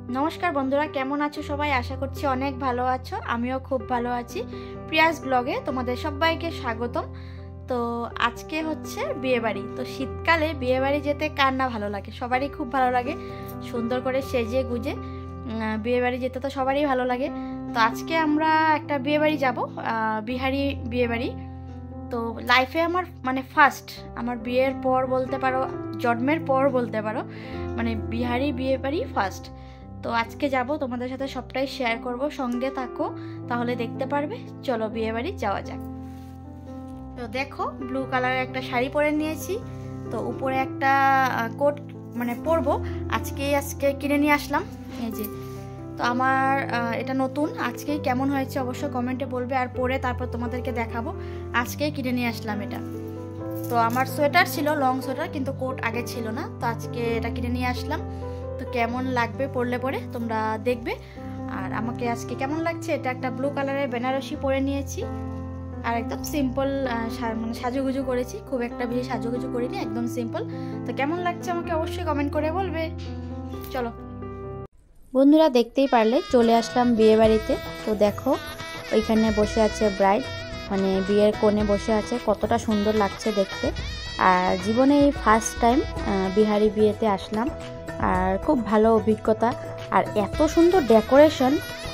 নমস্কার বন্ধুরা, কেমন আছো সবাই? আশা করছি অনেক ভালো আছো। আমিও খুব ভালো আছি। প্রিয়াস ব্লগে তোমাদের সবাইকে স্বাগতম। তো আজকে হচ্ছে বিয়েবাড়ি। তো শীতকালে বিয়েবাড়ি যেতে কার না ভালো লাগে? সবারই খুব ভালো লাগে। সুন্দর করে সেজে গুজে বিয়েবাড়ি যেতে তো সবারই ভালো লাগে। তো আজকে আমরা একটা বিয়েবাড়ি যাব, বিহারি বিয়েবাড়ি। তো লাইফে আমার ফার্স্ট, আমার বিয়ের পর বলতে পারো, জন্মের পর বলতে পারো, বিহারি বিয়েবাড়ি ফার্স্ট। তো আজকে যাব, তোমাদের সাথে সবটাই শেয়ার করব। সঙ্গে থাকো, তাহলে দেখতে পারবে। চলো বিয়েবাড়ি যাওয়া যাক। তো দেখো, ব্লু কালারের একটা শাড়ি পরে নিয়েছি। তো উপরে একটা কোট পরবো। আজকে কিনে নিয়ে আসলাম, এই যে। তো আমার এটা নতুন, আজকেই কেমন হয়েছে অবশ্যই কমেন্টে বলবে, আর পরে তারপর তোমাদেরকে দেখাবো। আজকেই কিনে নিয়ে আসলাম এটা। তো আমার সোয়েটার ছিল, লং সোয়েটার, কিন্তু কোট আগে ছিল না। তো আজকে এটা কিনে নিয়ে আসলাম। তো কেমন লাগবে পরলে পরে তোমরা দেখবে। আর আমাকে আজকে কেমন লাগছে, এটা একটা ব্লু কালারের বেনারসি পরে নিয়েছি। আর একদম সিম্পল সাজুগুজু করেছি, খুব একটা বেশি সাজুগুজু করিনি, একদম সিম্পল। তো কেমন লাগছে আমাকে অবশ্যই কমেন্ট করে বলবে। চলো বন্ধুরা, দেখতেই পারলে চলে আসলাম বিয়ে বাড়িতে। তো দেখো, ওইখানে বসে আছে ব্রাইড, বিয়ের কোণে বসে আছে। কতটা সুন্দর লাগছে দেখতে। আর জীবনে এই ফার্স্ট টাইম বিহারি বিয়েতে আসলাম, আর খুব ভালো অভিজ্ঞতা। আর এত সুন্দর ডেকোরেশন,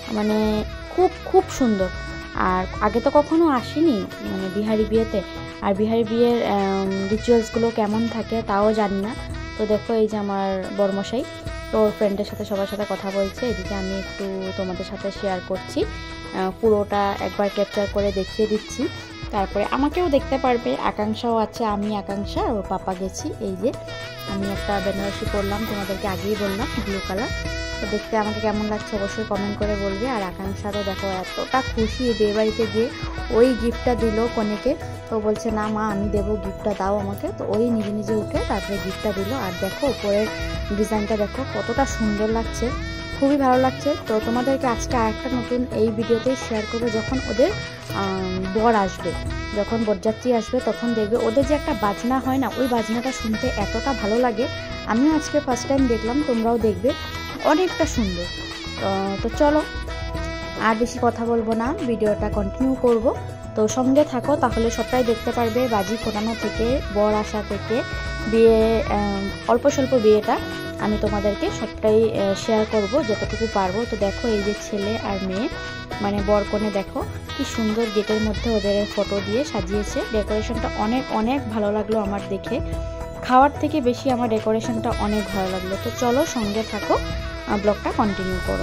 খুব খুব সুন্দর। আর আগে তো কখনো আসিনি বিহারি বিয়েতে। আর বিহারি বিয়ের রিচুয়ালসগুলো কেমন থাকে তাও জানি না। তো দেখো, এই যে আমার বরমশাই, তো ওর ফ্রেন্ডের সাথে সবার সাথে কথা বলছে। এদিকে আমি একটু তোমাদের সাথে শেয়ার করছি, পুরোটা একবার ক্যাপচার করে দেখিয়ে দিচ্ছি। তারপরে আমাকেও দেখতে পারবে, আকাঙ্ক্ষাও আছে। আমি, আকাঙ্ক্ষা, ওর পাপা গেছি। এই যে আমি একটা বেনারসি পরলাম, তোমাদেরকে আগেই বললাম, ব্লু কালার। তো দেখতে আমাকে কেমন লাগছে অবশ্যই কমেন্ট করে বলবে। আর আকাঙ্ক্ষা তো দেখো এতটা খুশি, বিয়ে বাড়িতে গিয়ে ওই গিফটটা দিল কনেকে। তো বলছে, না মা আমি দেবো, গিফটটা দাও আমাকে। তো ওই নিজে নিজে উঠে তারপরে গিফটটা দিল। আর দেখো উপরের ডিজাইনটা দেখো কতটা সুন্দর লাগছে, খুবই ভালো লাগছে। তো তোমাদেরকে আজকে আরেকটা নতুন এই ভিডিওতেই শেয়ার করবো। যখন ওদের বর আসবে, যখন বরযাত্রী আসবে, তখন দেখবে ওদের যে একটা বাজনা হয় না, ওই বাজনাটা শুনতে এতটা ভালো লাগে। আমিও আজকে ফার্স্ট টাইম দেখলাম, তোমরাও দেখবে, অনেকটা সুন্দর। তো চলো আর বেশি কথা বলবো না, ভিডিওটা কন্টিনিউ করব। তো সঙ্গে থাকো, তাহলে সবটাই দেখতে পারবে। বাজি ফোটানো থেকে, বর আসা থেকে, বিয়ে অল্প স্বল্প বিয়েটা আমি তোমাদেরকে সবটাই শেয়ার করব যতটুকু পারবো। তো দেখো, এই যে ছেলে আর মেয়ে বর কনে, দেখো কি সুন্দর গেটের মধ্যে ওদের ফটো দিয়ে সাজিয়েছে। ডেকোরেশনটা অনেক অনেক ভালো লাগলো আমার দেখে। খাওয়ার থেকে বেশি আমার ডেকোরেশনটা অনেক ভালো লাগলো। তো চলো সঙ্গে থাকো, ব্লগটা কন্টিনিউ করো।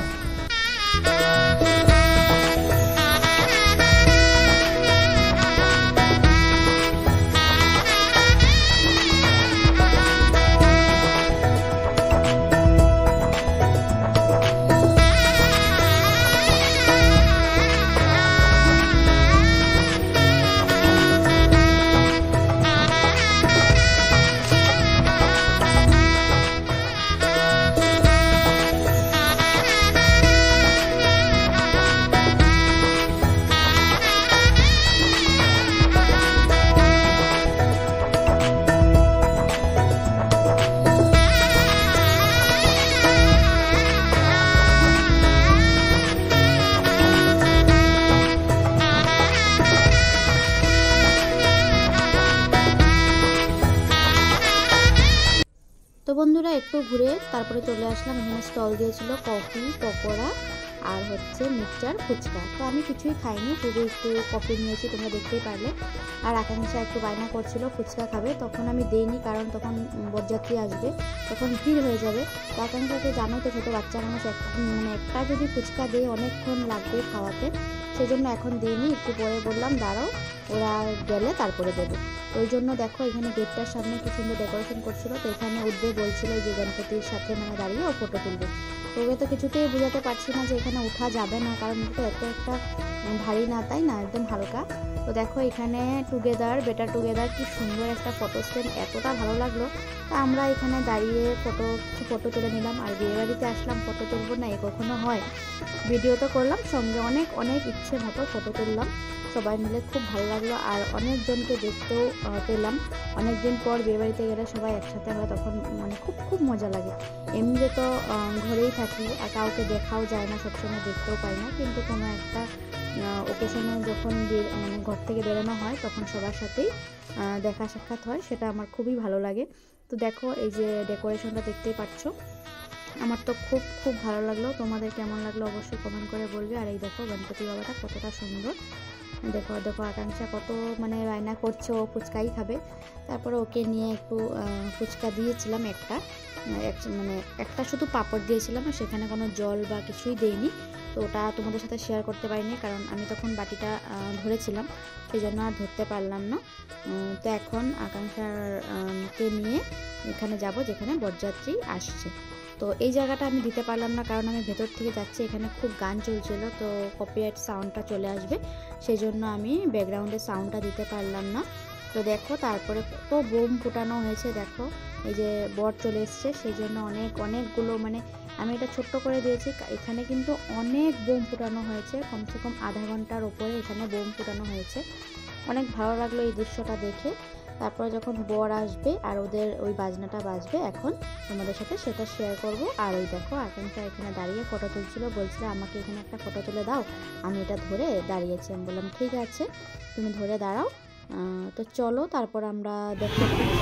তো বন্ধুরা, একটু ঘুরে তারপরে চলে আসলাম। এখানে স্টল দিয়েছিল কফি, পকোড়া, আর হচ্ছে মিক্সচার, ফুচকা। তো আমি কিছুই খাইনি, শুধু একটু কফি নিয়েছি, তোমরা দেখতেই পারলে। আর আকাঙ্ক্ষা একটু বায়না করছিল ফুচকা খাবে, তখন আমি দেইনি, কারণ তখন বরযাত্রী আসবে, তখন ভিড় হয়ে যাবে। তো আকাঙ্ক্ষাকে জানোই তো, ছোটো বাচ্চা মানুষ, একটা যদি ফুচকা দেয় অনেকক্ষণ লাগবে খাওয়াতে, সেই জন্য এখন দিইনি। একটু পরে বললাম দাঁড়াও, ওরা গেলে তারপরে দেবো। তো ওই জন্য দেখো, এখানে গেটটার সামনে কি সুন্দর ডেকোরেশন করছিল। তো এখানে উঠবে বলছিল, যে গণপতির সাথে দাঁড়িয়ে ও ফটো তুলবে। তো ওকে তো কিছুতেই বোঝাতে পারছি না যে এখানে ওঠা যাবে না, কারণ এটা এত একটা ভারী না, তাই না, একদম হালকা। তো দেখো এখানে টুগেদার বেটার টুগেদার কি সুন্দর একটা ফটো স্ট্যান্ড, এতটা ভালো লাগলো। তা আমরা এখানে দাঁড়িয়ে ফটো তুলে নিলাম। আর বিয়েবাড়িতে আসলাম ফটো তুলবো না এ কখনো হয়, ভিডিও তো করলাম, সঙ্গে অনেক ইচ্ছে মতো ফটো তুললাম সবাই মিলে, খুব ভালো লাগলো। আর অনেকজনকে দেখতেও পেলাম, অনেকদিন পর বিয়েবাড়িতে গেলে সবাই একসাথে হয় তখন মানে খুব মজা লাগে। এমনিতে তো ঘরেই থাকি আর কাউকে দেখাও যায় না, সবসময় দেখতেও পাই না, কিন্তু কোনো একটা ওকেশনে যখন মানে ঘর থেকে বেরোনো হয় তখন সবার সাথেই দেখা সাক্ষাৎ হয়, সেটা আমার খুবই ভালো লাগে। তো দেখো এই যে ডেকোরেশনটা দেখতেই পাচ্ছ, আমার তো খুব ভালো লাগলো। তোমাদের কেমন লাগলো অবশ্যই কমেন্ট করে বলবে। আর এই দেখো গণপতি বাবাটা কতটা সুন্দর, দেখো আকাঙ্ক্ষা কত মানে বায়না করছে, ও ফুচকাই খাবে। তারপরে ওকে নিয়ে একটু ফুচকা দিয়েছিলাম, মানে একটা শুধু পাঁপড় দিয়েছিলাম, আর সেখানে কোনো জল বা কিছুই দেইনি। তো ওটা তোমাদের সাথে শেয়ার করতে পারিনি, কারণ আমি তখন বাটিটা ধরেছিলাম, সেই জন্য আর ধরতে পারলাম না। তো এখন আকাঙ্ক্ষাকে নিয়ে এখানে যাব যেখানে বরযাত্রী আসছে। তো এই জায়গাটা আমি দিতে পারলাম না, কারণ আমি ভেতর থেকে যাচ্ছি, এখানে খুব গান চলছিল, তো কপিরাইট সাউন্ডটা চলে আসবে, সেই জন্য আমি ব্যাকগ্রাউন্ডে সাউন্ডটা দিতে পারলাম না। তো দেখো তারপরে কত বোম ফুটানো হয়েছে, দেখো এই যে বর চলে এসছে, সেই জন্য অনেকগুলো, মানে আমি এটা ছোট্ট করে দিয়েছি, এখানে কিন্তু অনেক বোম ফুটানো হয়েছে, কমসে কম আধা ঘন্টার ওপরে এখানে বোম ফুটানো হয়েছে। অনেক ভালো লাগলো এই দৃশ্যটা দেখে। তারপরে যখন বর আসবে আর ওদের ওই বাজনাটা বাজবে, এখন তোমাদের সাথে সেটা শেয়ার করব। আর ওই দেখো আকাঙ্ক্ষা এখানে দাঁড়িয়ে ফটো তুলছিল, বলছিল আমাকে এখানে একটা ফটো তুলে দাও, আমি এটা ধরে দাঁড়িয়েছি। আমি বললাম ঠিক আছে তুমি ধরে দাঁড়াও। তো চলো তারপর আমরা দেখো।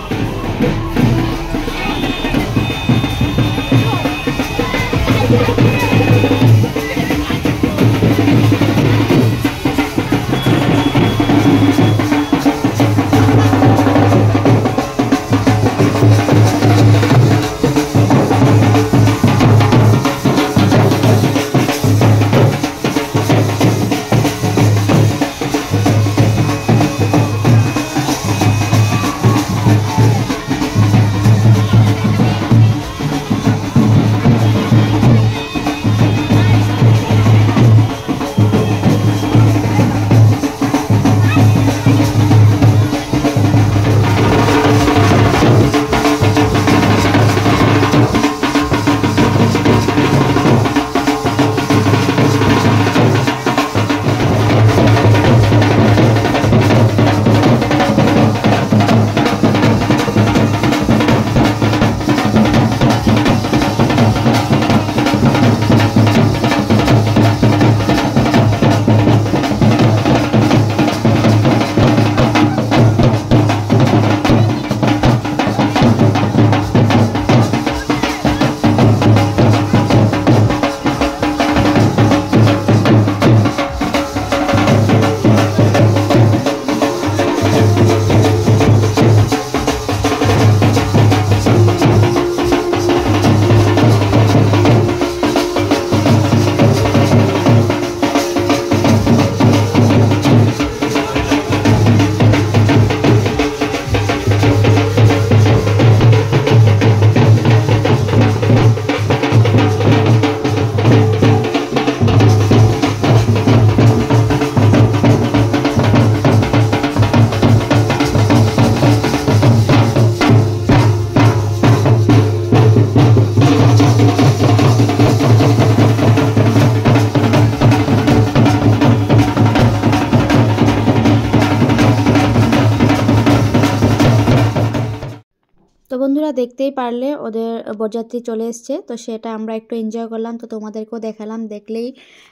তো বন্ধুরা দেখতেই পারলে ওদের বরযাত্রী চলে এসছে, তো সেটা আমরা একটু এনজয় করলাম, তো তোমাদেরকেও দেখালাম। দেখলেই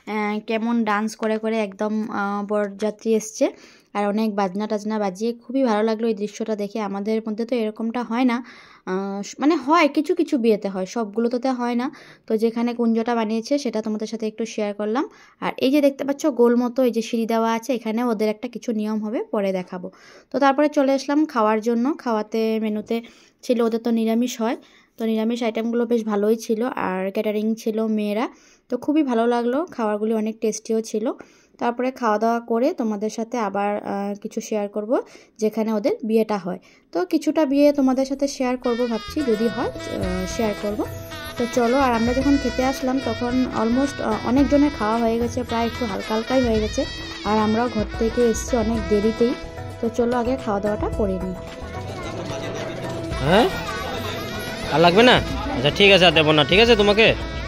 কেমন ডান্স করে করে একদম বরযাত্রী এসছে, আর অনেক বাজনা টাজনা বাজিয়ে খুবই ভালো লাগলো এই দৃশ্যটা দেখে। আমাদের মধ্যে তো এরকমটা হয় না, মানে হয় কিছু কিছু বিয়েতে হয়, সবগুলোতে হয় না। তো যেখানে কুঞ্জটা বানিয়েছে সেটা তোমাদের সাথে একটু শেয়ার করলাম। আর এই যে দেখতে পাচ্ছ গোল মতো এই যে সিঁড়ি দেওয়া আছে, এখানে ওদের একটা কিছু নিয়ম হবে, পরে দেখাবো। তো তারপরে চলে আসলাম খাওয়ার জন্য। খাওয়াতে মেনুতে ছিল, ওদের তো নিরামিষ হয়, তো নিরামিষ আইটেমগুলো বেশ ভালোই ছিল, আর ক্যাটারিং ছিল মেয়েরা, তো খুবই ভালো লাগলো, খাবারগুলি অনেক টেস্টিও ছিল। তারপরে খাওয়া দাওয়া করে তোমাদের সাথে আবার কিছু শেয়ার করব যেখানে ওদের বিয়েটা হয়। তো কিছুটা বিয়ে তোমাদের সাথে শেয়ার করব ভাবছি, যদি হয় শেয়ার করব। তো চলো, আর আমরা যখন খেতে আসলাম তখন অলমোস্ট অনেকজনের খাওয়া হয়ে গেছে, প্রায় একটু হালকা হালকাই হয়ে গেছে, আর আমরাও ঘর থেকে এসেছি অনেক দেরিতেই। তো চলো আগে খাওয়া দাওয়াটা করে নিই। হ্যাঁ, আর লাগবে না? আচ্ছা ঠিক আছে, আর দেবো না, ঠিক আছে তোমাকে।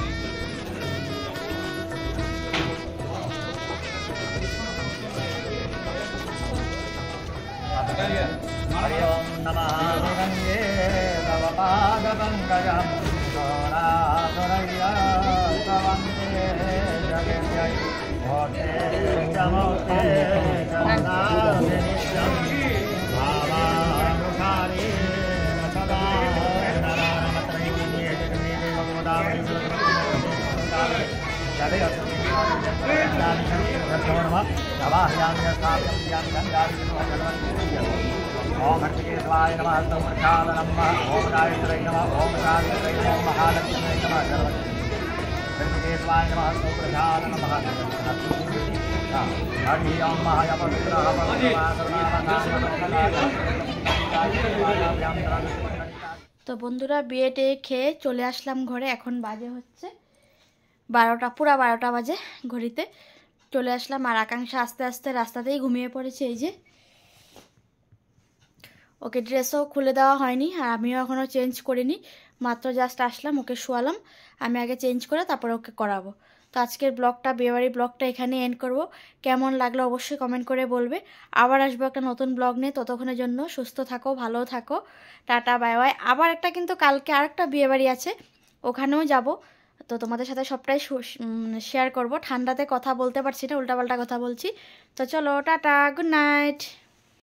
ओम हट्टिकेशवाय नमः हस्तौ प्रक्षालनं नमः ओम गायत्र्यै नमः ओम शान्त्यै नमः महालक्ष्म्यै नमः हट्टिकेशवाय नमः हस्तौ प्रक्षालनं नमः हरि ओम महायपवित्रः তো বন্ধুরা বিয়েটে খেয়ে চলে আসলাম ঘরে। এখন বাজে হচ্ছে 12টা, পুরা 12টা বাজে ঘড়িতে। চলে আসলাম, আর আকাঙ্ক্ষা আস্তে আস্তে রাস্তাতেই ঘুমিয়ে পড়েছে। এই যে ওকে ড্রেসও খুলে দেওয়া হয়নি, আর আমিও এখনও চেঞ্জ করিনি, মাত্র জাস্ট আসলাম, ওকে শোয়ালাম। আমি আগে চেঞ্জ করে তারপরে ওকে করাবো। তো আজকের ব্লগটা, বিয়েবাড়ির ব্লগটা এখানে এন্ড করব। কেমন লাগলো অবশ্যই কমেন্ট করে বলবে। আবার আসবো একটা নতুন ব্লগ নিয়ে, ততক্ষণের জন্য সুস্থ থাকো, ভালো থাকো, টাটা বাই বাই। আবার একটা কিন্তু কালকে আরেকটা বিয়েবাড়ি আছে, ওখানেও যাব। তো তোমাদের সাথে সবটাই শেয়ার করব। ঠান্ডাতে কথা বলতে পারছি না, উল্টাপাল্টা কথা বলছি। তো চলো টাটা, গুড নাইট।